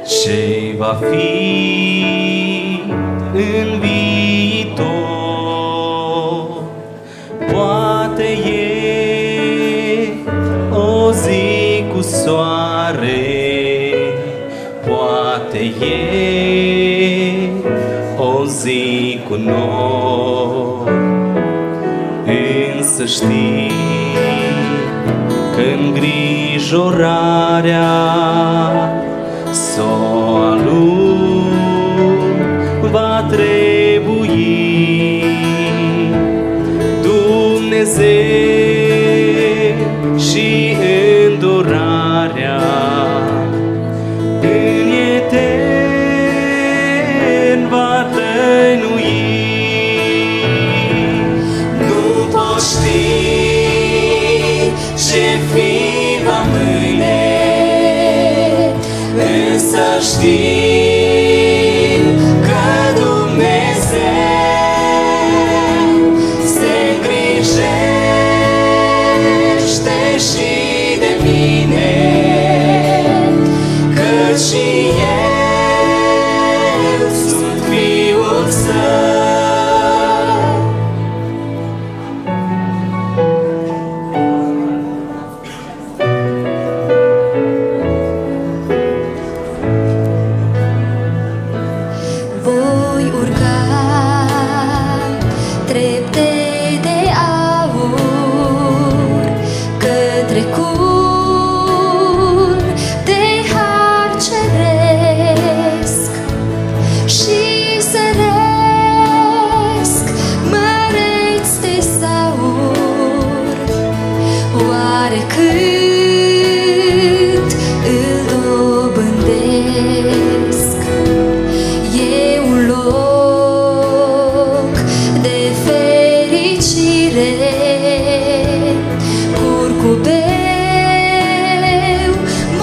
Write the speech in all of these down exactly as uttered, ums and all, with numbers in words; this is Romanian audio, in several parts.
ce va fi în viitor. Poate e o zi cu soare, poate e o zi cu nori, însă știi că îngrijorarea s-o alung va trebui. Dumnezeu și îndurarea în etern va tăinui. Nu poți ști ce fi va mâine, însă știi că Dumnezeu se îngrijește și de mine, căci și eu sunt fiul Său. Voi urca trepte de aur către culmi de har ceresc și săresc măreți tesauri. Oare cât îl dobândesc? E un loc de fericire, curcubeu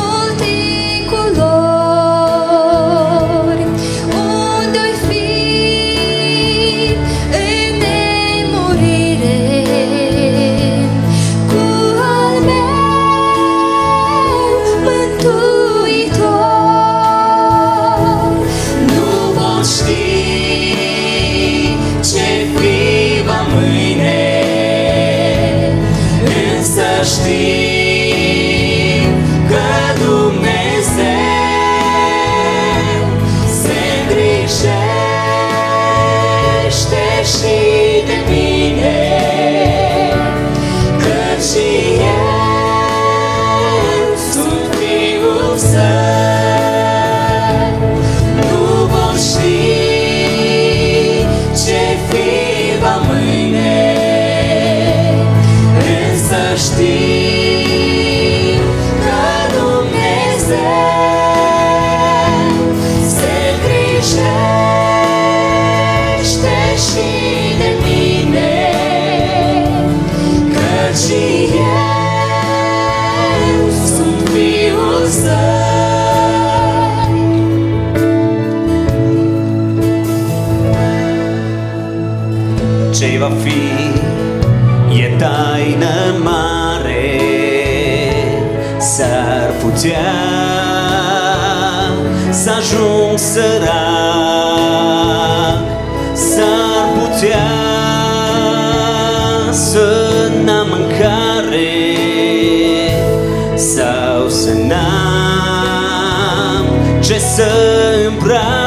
multiculori, unde-o fi în nemurire cu al meu mântuitor. Nu poți ști ce fi va mâine, însă știi că Dumnezeu se îngrijește și de mine, căci și eu sunt fiul Său. Nu poți ști ce fi va mâine, însă știi că Dumnezeu se îngrijește și de mine, căci și eu sunt fiul Său. Ce va fi e taină mare, s-ar putea să ajung sărac, s-ar putea să n-am mâncare sau să n-am ce să îmbrac.